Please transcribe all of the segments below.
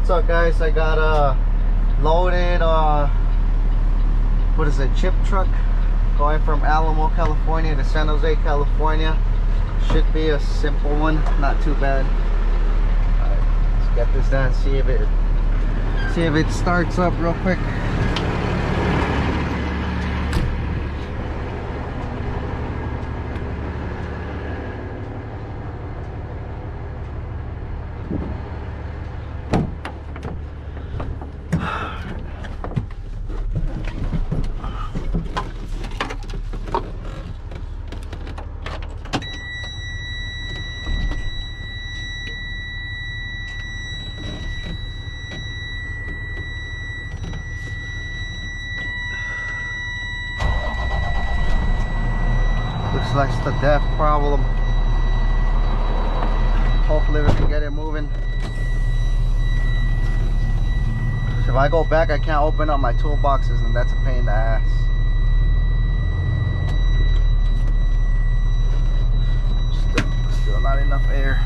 What's up, guys? I got a loaded what is it, chip truck going from Alamo, California to San Jose, California. Should be a simple one, not too bad. Alright, let's get this done, see if it starts up real quick. Looks like it's the depth problem. Hopefully we can get it moving. If I go back, I can't open up my toolboxes, and that's a pain in the ass. Still not enough air.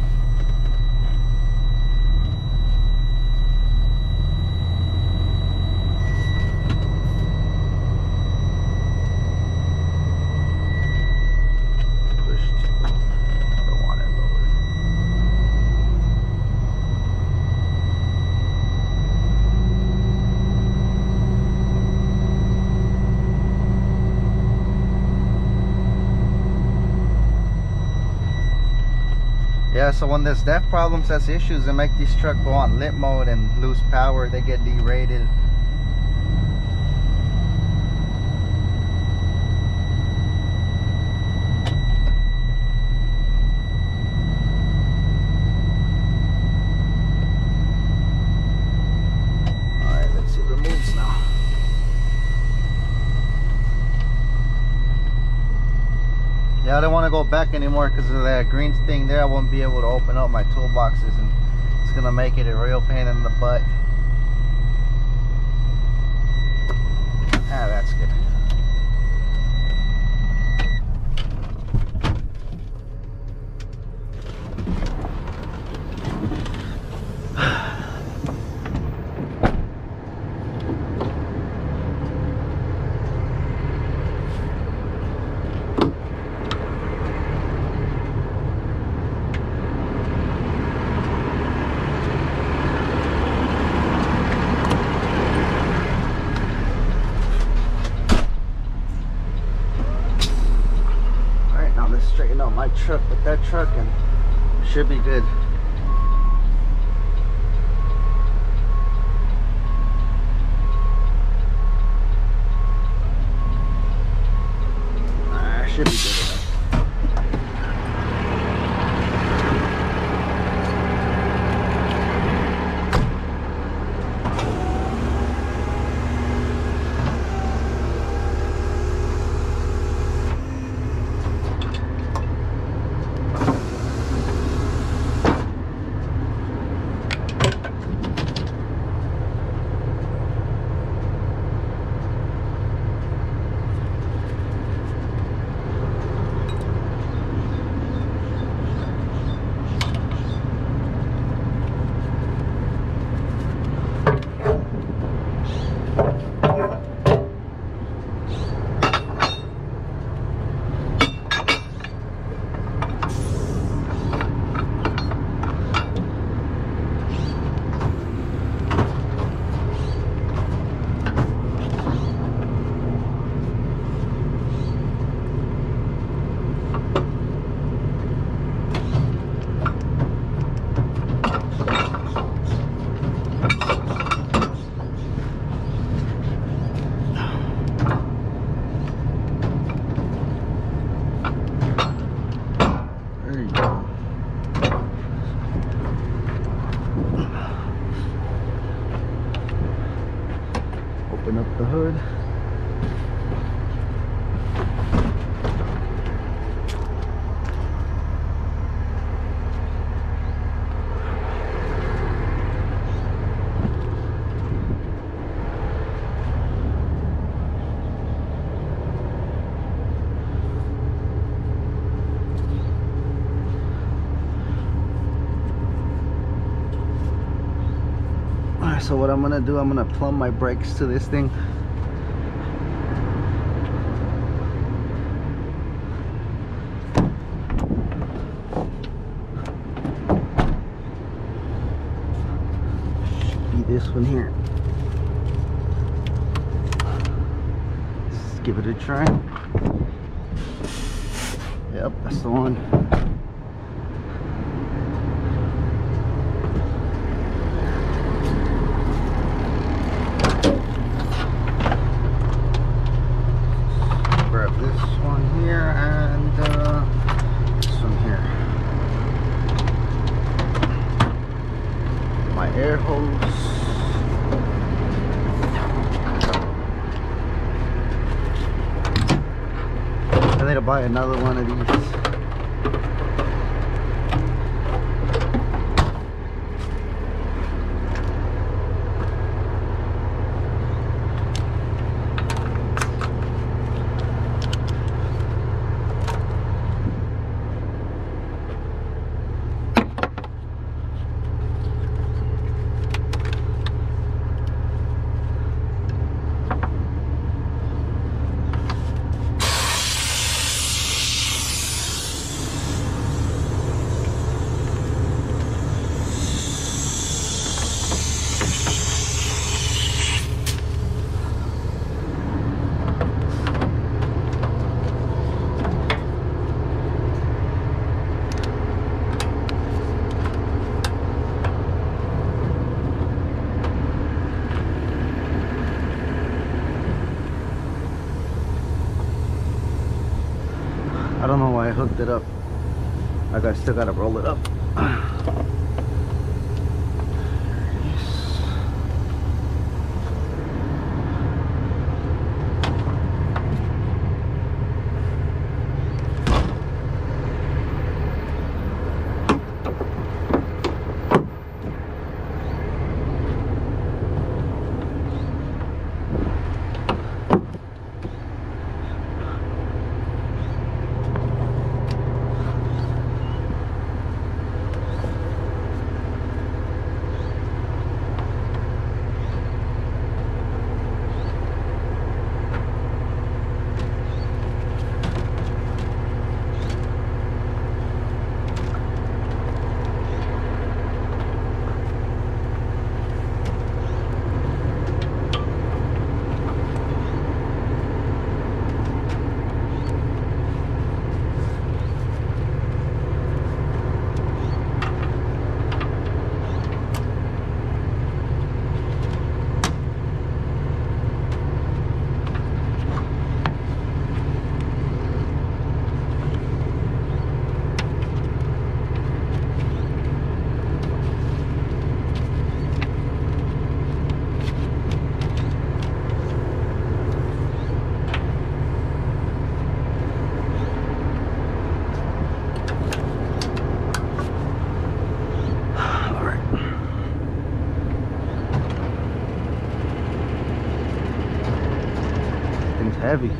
Yeah, so when there's depth problems, that's issues that make these trucks go on limp mode and lose power. They get derated. Alright, let's see if it moves now. Yeah, I don't want to go back anymore because of that green thing there. I won't be able to open up my toolboxes, and it's gonna make it a real pain in the butt. Ah, that's good. Straighten out my truck with that truck and it should be good. Should be good enough. Open up the hood. So what I'm gonna do, I'm gonna plumb my brakes to this thing. Should be this one here. Let's give it a try. Yep, that's the one. Grab this one here and this one here. My air hose. I need to buy another one of these. I don't know why I hooked it up. I still gotta roll it up. Heavy.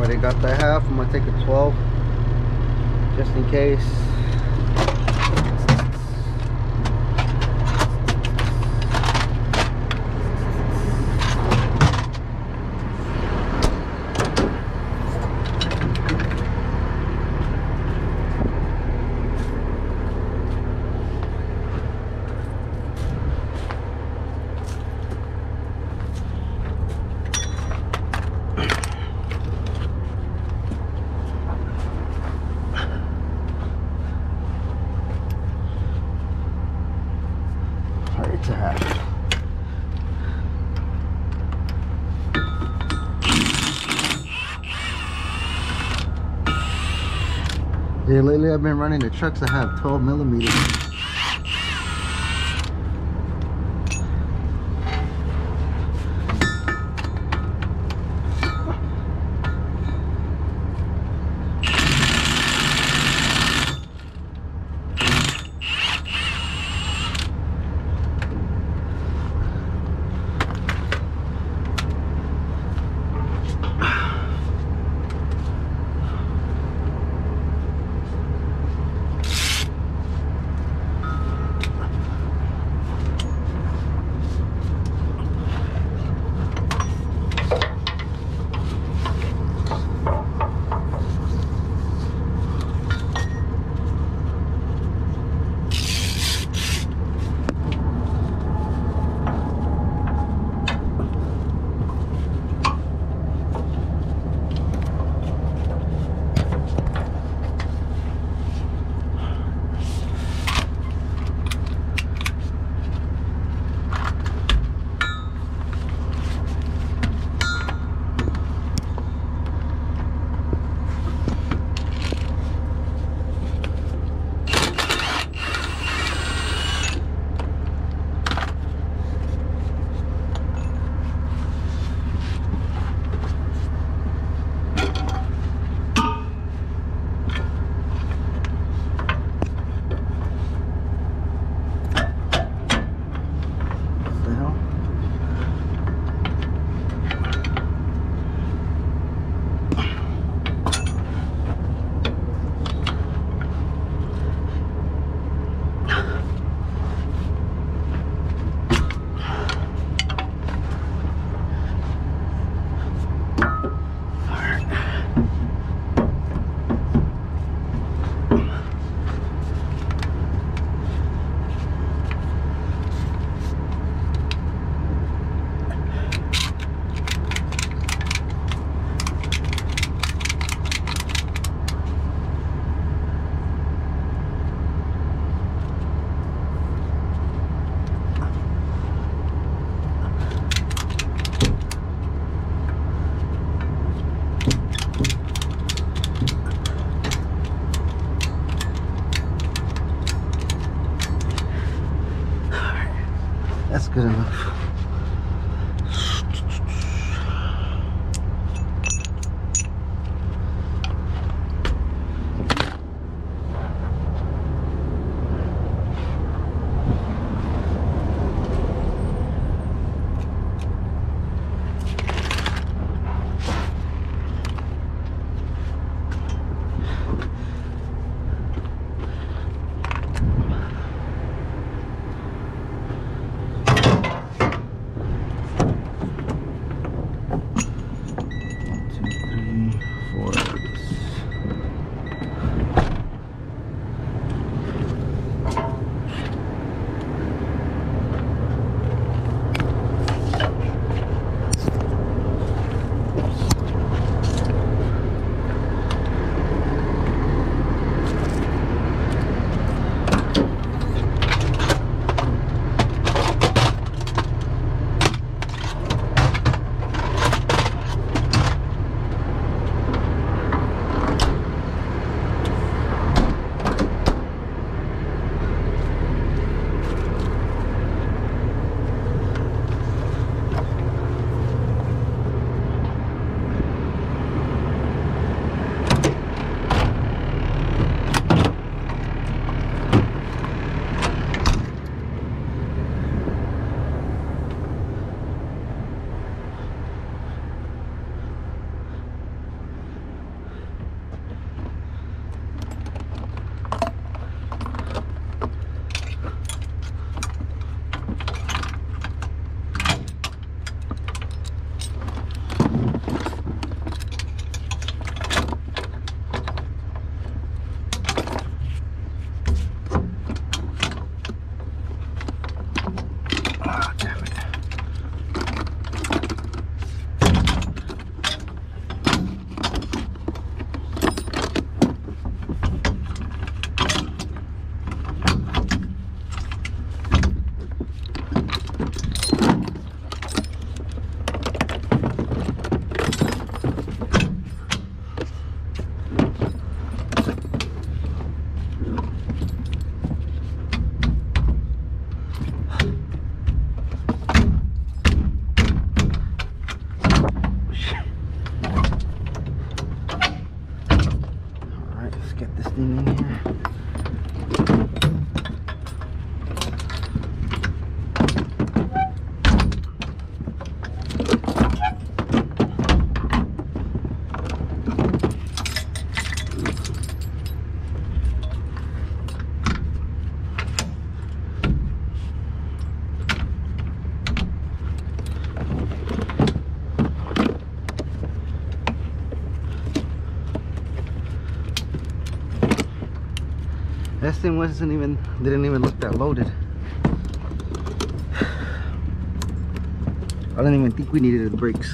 already got the half. I'm gonna take a 12 just in case. To have. Yeah, lately I've been running the trucks that have 12 millimeters. That's good enough. get this thing in here. This thing didn't even look that loaded. I don't even think we needed the brakes.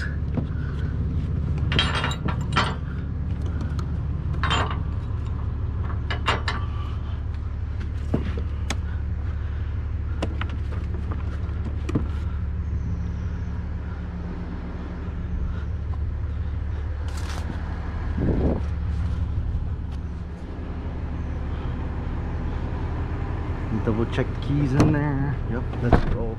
Double check the keys in there. Yep, let's roll.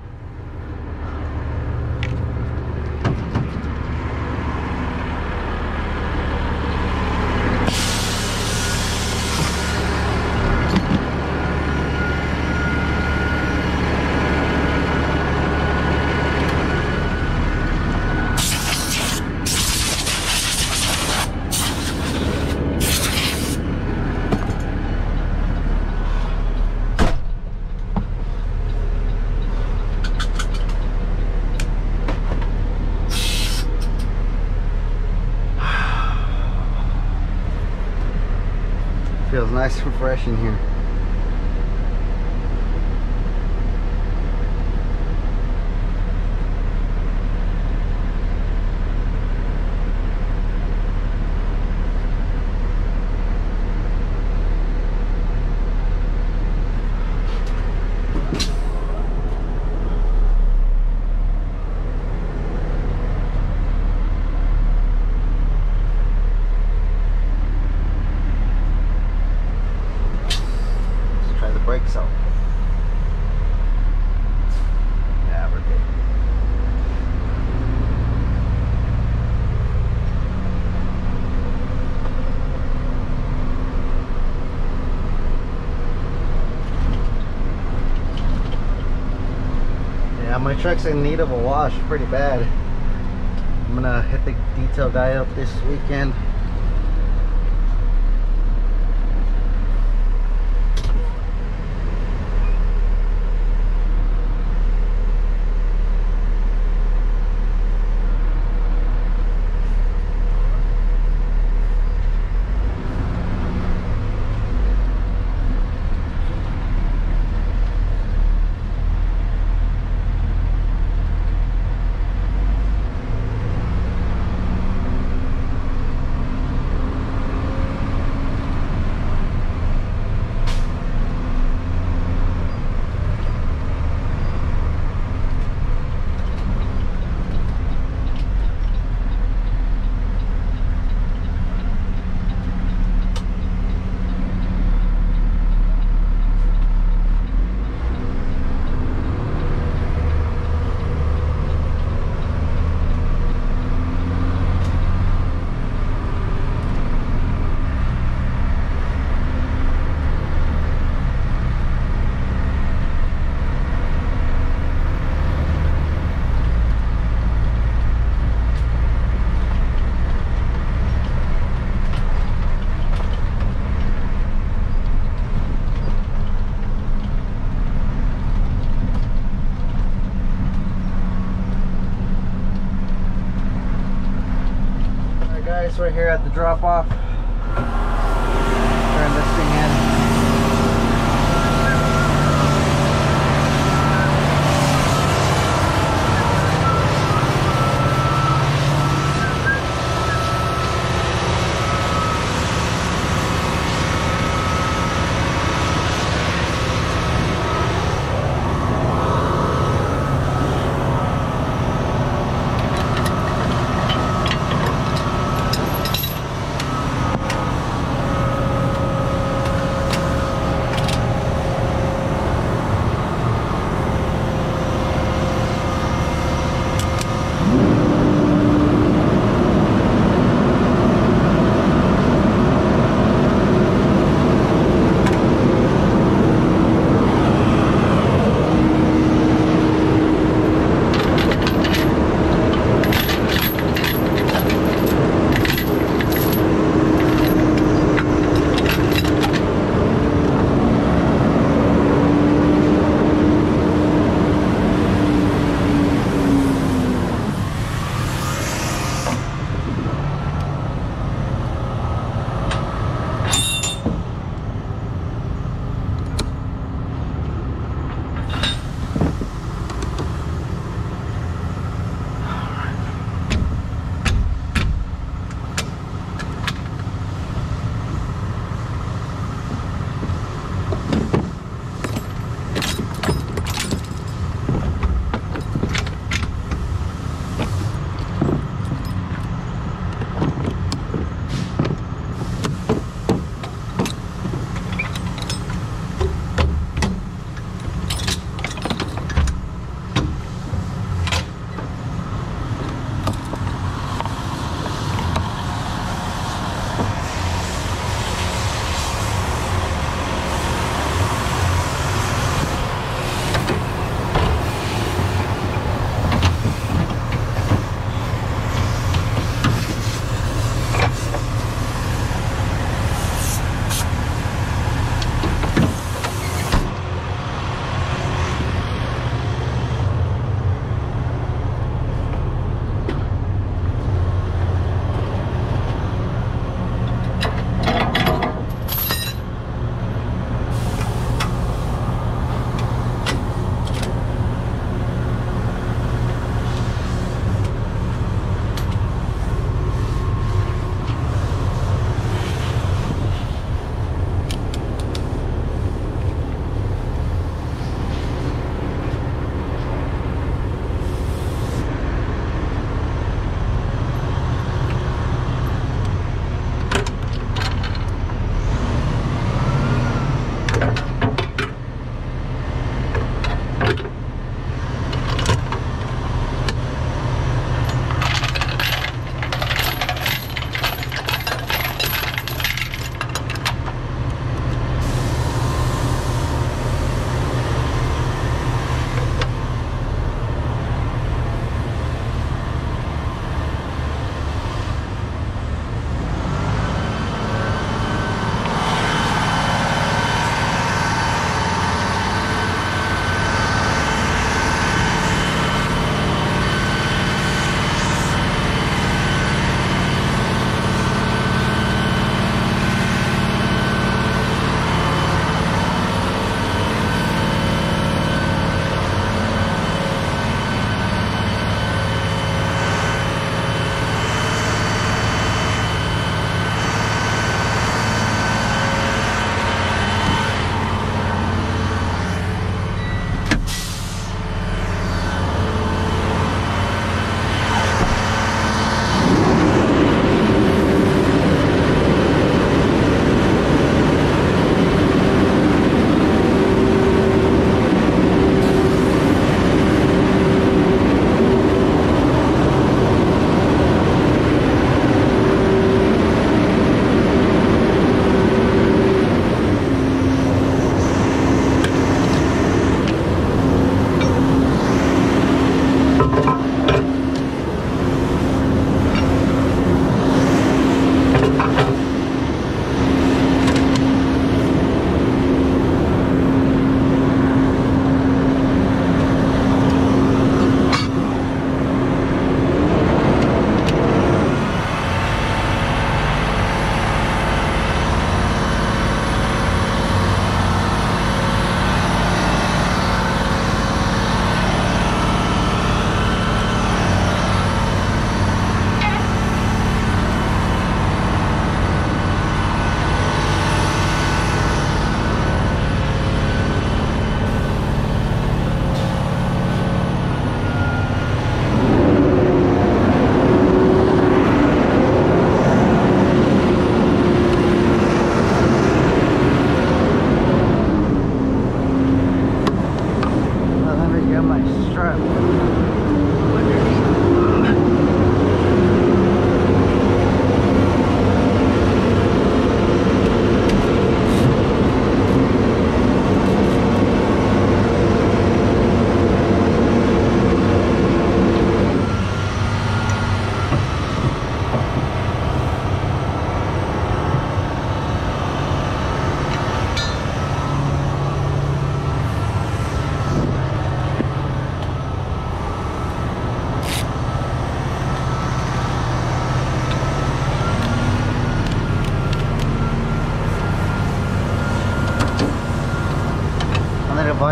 Feels nice and fresh in here. Brakes out. Yeah, we're good. Yeah, my truck's in need of a wash pretty bad. I'm gonna hit the detail guy up this weekend. We're here at the drop-off. Turn this thing in.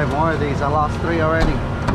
5 more of these. I lost 3 already.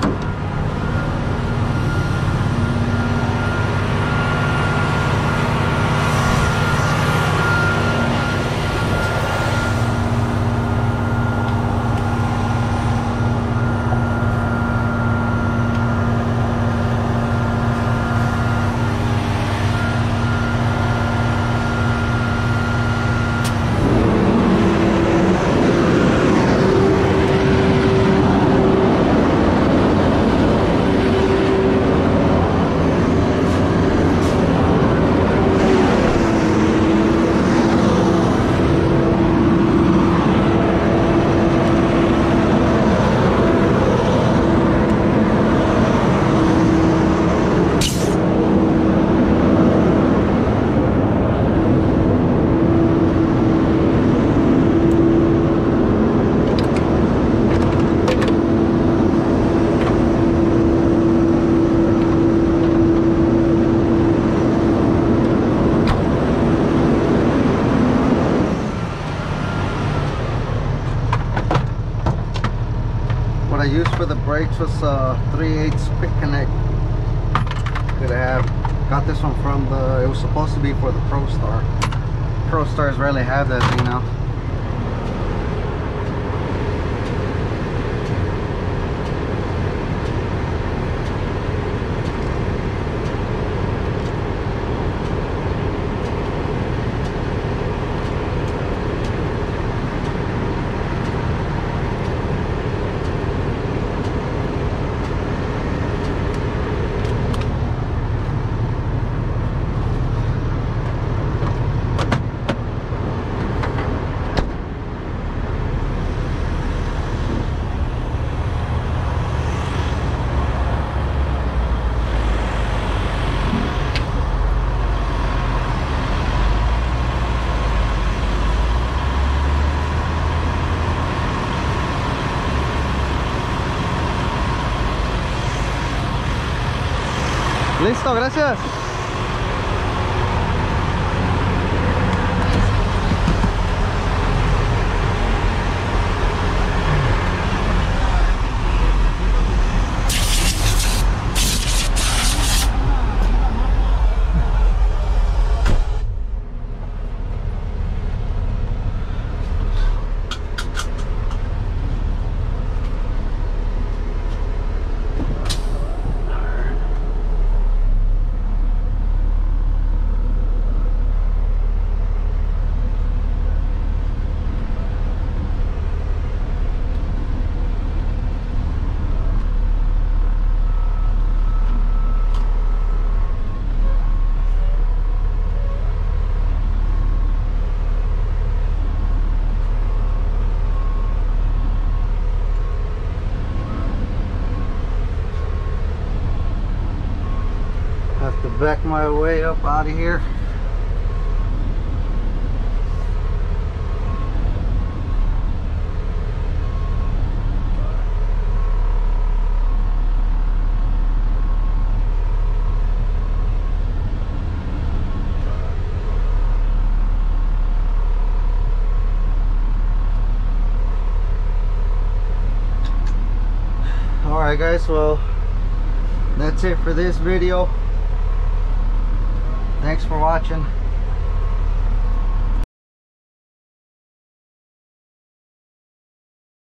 What I used for the brakes was 3/8 quick connect. Could have got this one from the, it was supposed to be for the Pro Star. Pro Stars rarely have that thing now. Listo, gracias. Have to back my way up out of here. Alright guys, well that's it for this video. Thanks for watching.